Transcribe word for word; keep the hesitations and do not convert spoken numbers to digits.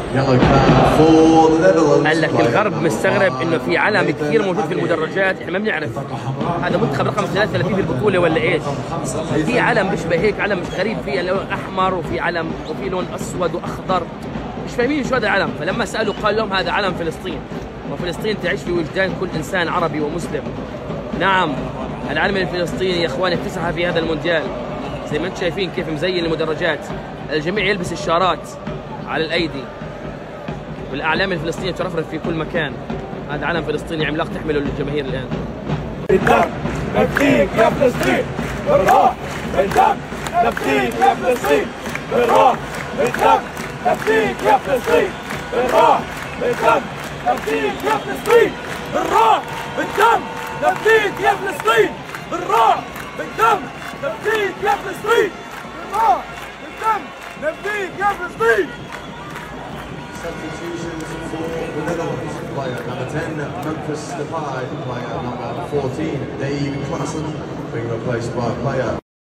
قال لك الغرب مستغرب انه في علم كثير موجود في المدرجات، احنا ما بنعرف هذا منتخب رقم ثلاثة وثلاثين في البطوله ولا ايش. في علم بيشبه هيك، علم مش غريب، فيه لون احمر وفي علم وفي لون اسود واخضر، مش فاهمين شو هذا العلم. فلما سالوا قال لهم هذا علم فلسطين، وفلسطين تعيش في وجدان كل انسان عربي ومسلم. نعم العلم الفلسطيني يا اخواني اكتسح في هذا المونديال، زي ما انتم شايفين كيف مزين المدرجات، الجميع يلبس الشارات على الايدي والاعلام الفلسطينيه ترفرف في كل مكان. هذا علم فلسطيني عملاق تحمله للجماهير الان. بالدم نفديك يا فلسطين، بالروح بالدم نفديك يا فلسطين، بالروح بالدم نفديك يا فلسطين، بالروح بالدم نفديك يا فلسطين، بالروح بالدم نفديك يا فلسطين، بالروح بالدم نفديك يا فلسطين، بالروح بالدم نفديك يا فلسطين. Substitutions for the Netherlands, player number ten, Memphis Depay, player number fourteen, Dave Klassen, being replaced by player